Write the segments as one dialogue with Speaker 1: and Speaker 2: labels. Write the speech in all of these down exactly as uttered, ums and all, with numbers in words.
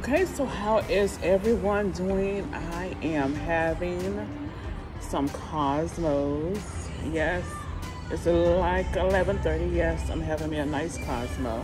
Speaker 1: Okay, so how is everyone doing? I am having some Cosmos. Yes, it's like eleven thirty. Yes, I'm having me a nice Cosmo.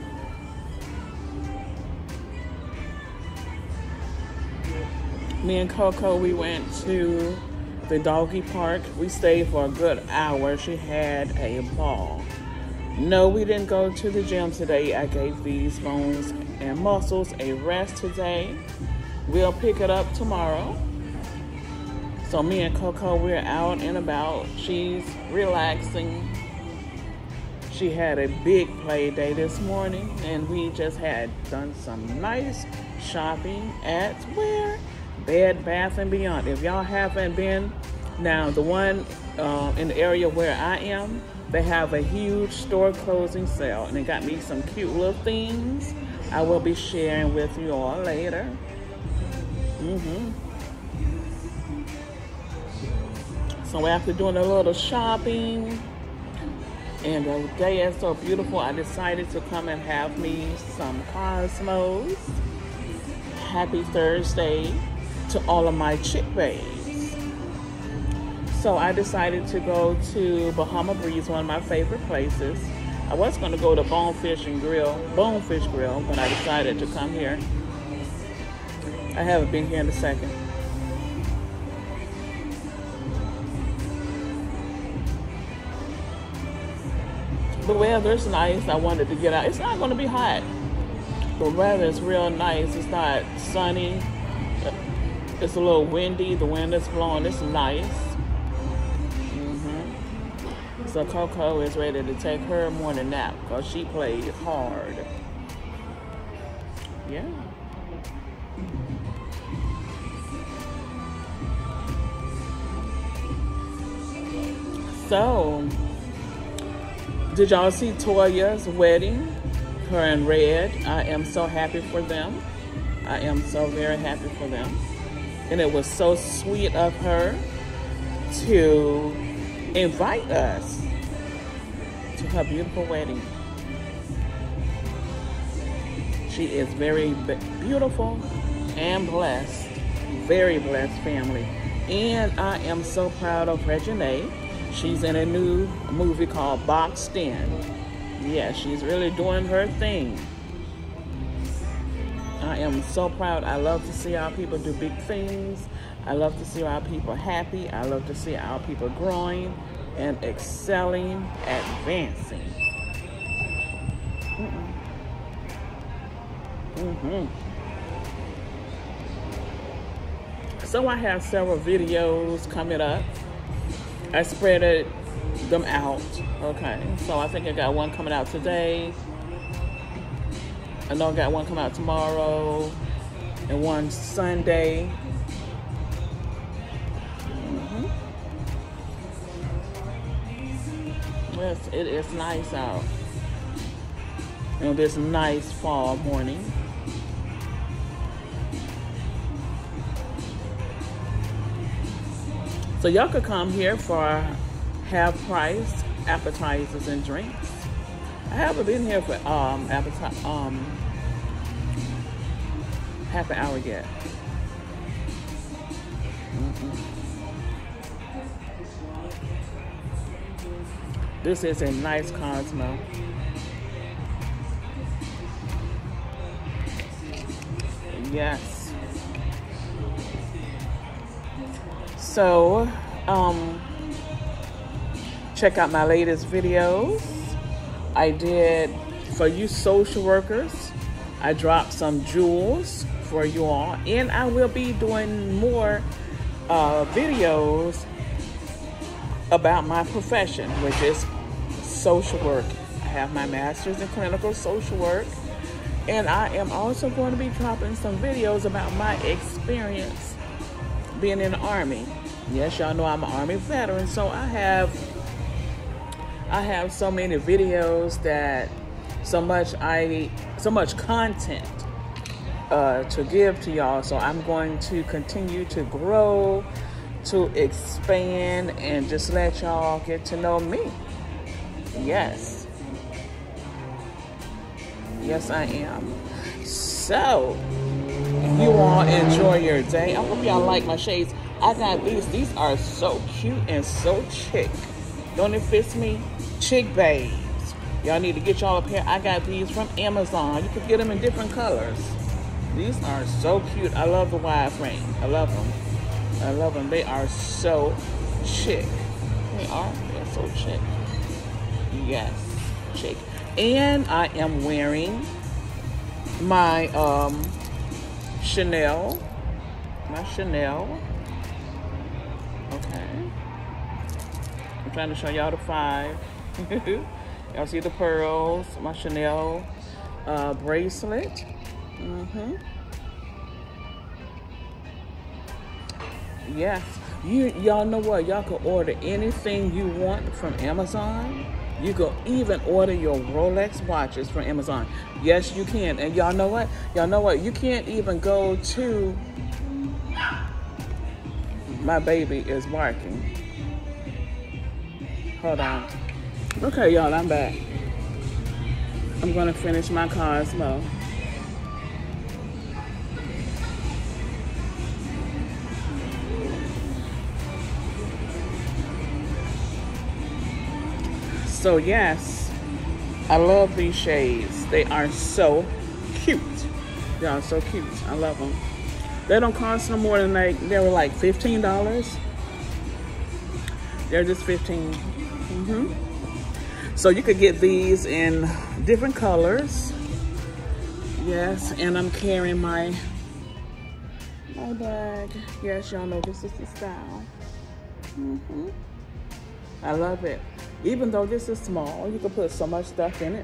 Speaker 1: Me and Coco, we went to the doggy park. We stayed for a good hour. She had a ball. No, we didn't go to the gym today. I gave these bones and muscles a rest today. We'll pick it up tomorrow. So me and Coco, we're out and about. She's relaxing. She had a big play day this morning, and we just had done some nice shopping at where? Bed Bath and Beyond. If y'all haven't been, now the one uh, in the area where I am, they have a huge store closing sale, and they got me some cute little things I will be sharing with you all later. Mm-hmm. So after doing a little shopping, and the day is so beautiful, I decided to come and have me some Cosmos. Happy Thursday to all of my chick babes. So I decided to go to Bahama Breeze, one of my favorite places. I was going to go to Bonefish and Grill, Bonefish Grill, but I decided to come here. I haven't been here in a second. The weather's nice. I wanted to get out. It's not going to be hot. The weather is real nice. It's not sunny. It's a little windy. The wind is blowing. It's nice. Mm-hmm. So Coco is ready to take her morning nap because she played hard. Yeah. So, did y'all see Toya's wedding? Her and Red. I am so happy for them. I am so very happy for them. And it was so sweet of her to invite us to her beautiful wedding. She is very beautiful and blessed. Very blessed family. And I am so proud of Reginae. She's in a new movie called Boxed In. Yeah, she's really doing her thing. I am so proud. I love to see our people do big things. I love to see our people happy. I love to see our people growing and excelling, advancing. Mm-mm. Mm-hmm. So I have several videos coming up. I spread it, them out. Okay, so I think I got one coming out today. I know I got one coming out tomorrow and one Sunday. Mm-hmm. Yes, it is nice out. On this nice fall morning. So y'all could come here for half price appetizers and drinks. I haven't been here for um appetite um half an hour yet. Mm-hmm. This is a nice Cosmo. Yes. So, um, check out my latest videos. I did, for you social workers, I dropped some jewels for you all. And I will be doing more uh, videos about my profession, which is social work. I have my master's in clinical social work. And I am also going to be dropping some videos about my experience being in the Army. Yes, y'all know I'm an Army veteran, so I have I have so many videos that so much I so much content uh, to give to y'all. So I'm going to continue to grow, to expand, and just let y'all get to know me. Yes. Yes, I am. So You all enjoy your day. I hope y'all like my shades. I got these. These are so cute and so chic. Don't it fit me? Chick babes. Y'all need to get y'all a pair. I got these from Amazon. You can get them in different colors. These are so cute. I love the wide frame. I love them. I love them. They are so chic. They are. They're so chic. Yes, chic. And I am wearing my um, Chanel. My Chanel. Okay. I'm trying to show y'all the five. Y'all see the pearls. My Chanel uh, bracelet. Mm-hmm. Yes. You y'all know what? Y'all can order anything you want from Amazon. You can even order your Rolex watches from Amazon. Yes, you can. And y'all know what? Y'all know what? You can't even go to... My baby is barking. Hold on. Okay, y'all, I'm back. I'm gonna finish my Cosmo. So yes, I love these shades. They are so cute. They are so cute. I love them. They don't cost no more than like, they were like fifteen dollars. They're just fifteen. Mm-hmm. So you could get these in different colors. Yes, and I'm carrying my, my bag. Yes, y'all know this is the style. Mm-hmm. I love it. Even though this is small, you can put so much stuff in it.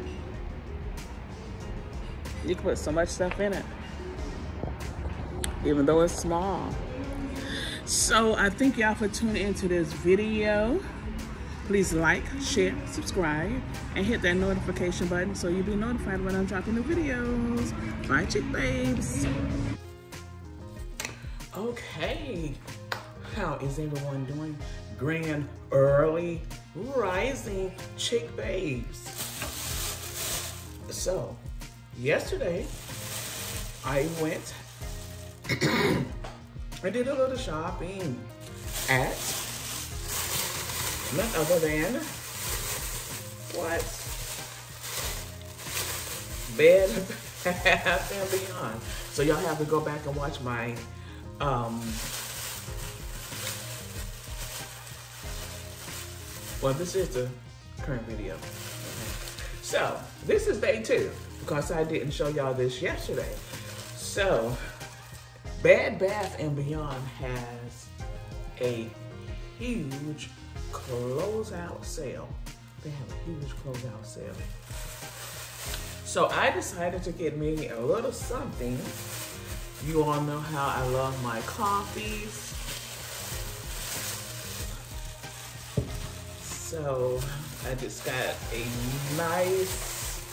Speaker 1: You can put so much stuff in it. Even though it's small. So I thank y'all for tuning into this video. Please like, share, subscribe, and hit that notification button so you'll be notified when I'm dropping the videos. Bye, chick babes. Okay, how is everyone doing? Grand early rising chick babes. So, yesterday I went I did a little shopping at none other than what? Bed Bath and Beyond. So y'all have to go back and watch my um well, this is the current video. Okay. So this is day two because I didn't show y'all this yesterday. So Bed Bath and Beyond has a huge closeout sale. They have a huge closeout sale. So I decided to get me a little something. You all know how I love my coffees. So I just got a nice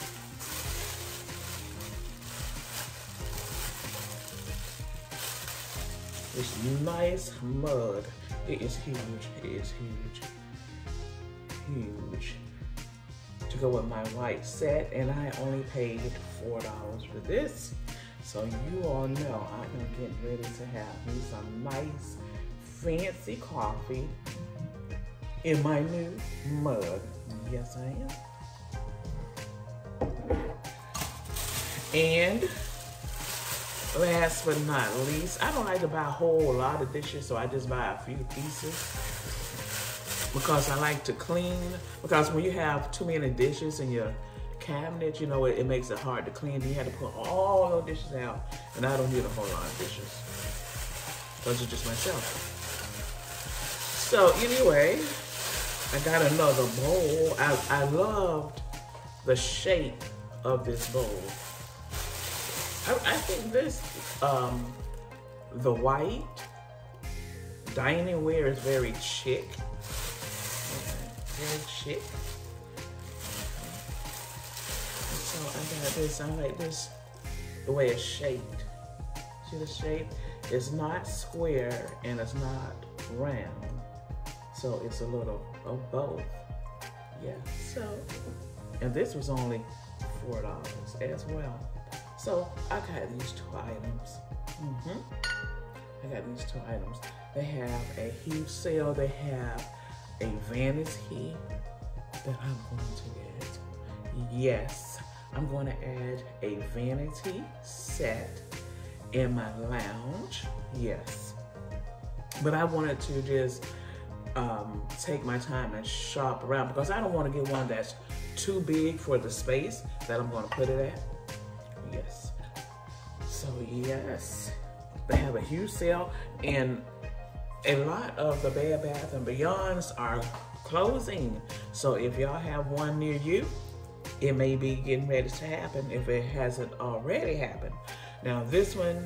Speaker 1: This nice mug. It is huge. It is huge. Huge. To go with my white set, and I only paid four dollars for this. So you all know I am getting ready to have me some nice, fancy coffee in my new mug. Yes, I am. And last but not least, I don't like to buy a whole lot of dishes, so I just buy a few pieces because I like to clean. Because when you have too many dishes in your cabinet, you know, it, it makes it hard to clean. You have to put all those dishes out, and I don't need a whole lot of dishes. Those are just myself. So anyway, I got another bowl. I, I loved the shape of this bowl. I, I think this, um, the white dining ware is very chic. Very chic. So I got this, I like this, the way it's shaped. See the shape? It's not square and it's not round. So it's a little of both. Yeah, so, and this was only four dollars as well. So I got these two items. Mm-hmm. I got these two items. They have a huge sale. They have a vanity that I'm going to get. Yes, I'm going to add a vanity set in my lounge. Yes. But I wanted to just um, take my time and shop around because I don't want to get one that's too big for the space that I'm going to put it at. Yes. So yes, they have a huge sale, and a lot of the Bed Bath and Beyonds are closing. So if y'all have one near you, it may be getting ready to happen if it hasn't already happened. Now this one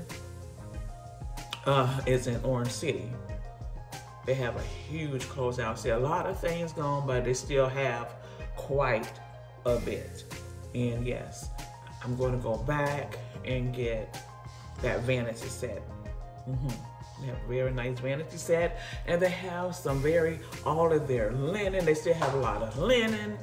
Speaker 1: uh, is in Orange City. They have a huge closeout sale. A lot of things gone, but they still have quite a bit. And yes, I'm going to go back and get that vanity set. Mm-hmm. They have a very nice vanity set, and they have some very, all of their linen. They still have a lot of linen,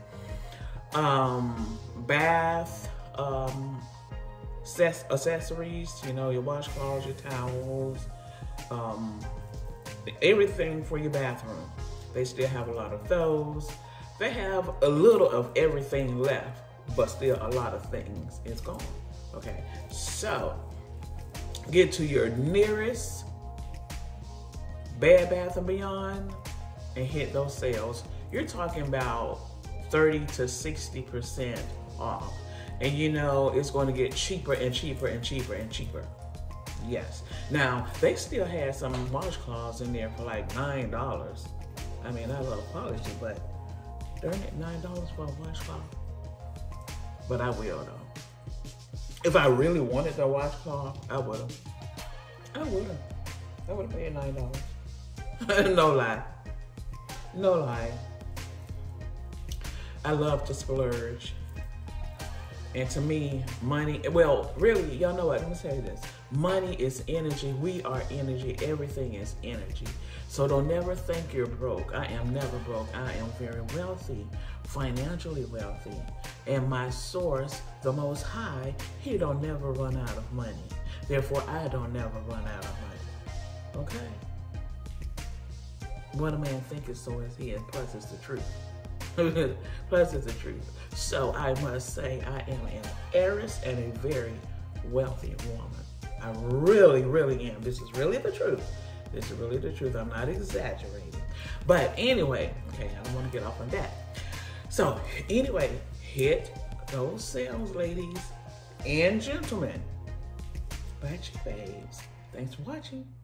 Speaker 1: um, bath, um, accessories, you know, your washcloths, your towels, um, everything for your bathroom. They still have a lot of those. They have a little of everything left, but still a lot of things is gone. Okay, so get to your nearest Bed Bath and Beyond and hit those sales. You're talking about thirty to sixty percent off. And you know, it's going to get cheaper and cheaper and cheaper and cheaper. Yes. Now, they still had some washcloths in there for like nine dollars. I mean, I love quality, but darn it, nine dollars for a washcloth. But I will though. If I really wanted the washcloth, I would have. I would have. I would have paid nine dollars. No lie. No lie. I love to splurge. And to me, money, well, really, y'all know what, let me tell you this. Money is energy. We are energy. Everything is energy. So don't never think you're broke. I am never broke. I am very wealthy, financially wealthy. And my source, the Most High, he don't never run out of money. Therefore, I don't never run out of money. Okay? What a man thinketh, so is he, and plus it's the truth. Plus it's the truth. So I must say I am an heiress and a very wealthy woman. I really, really am. This is really the truth. This is really the truth. I'm not exaggerating. But anyway, okay, I don't want to get off on that. So anyway, hit those sales, ladies and gentlemen. Bye, babes. Thanks for watching.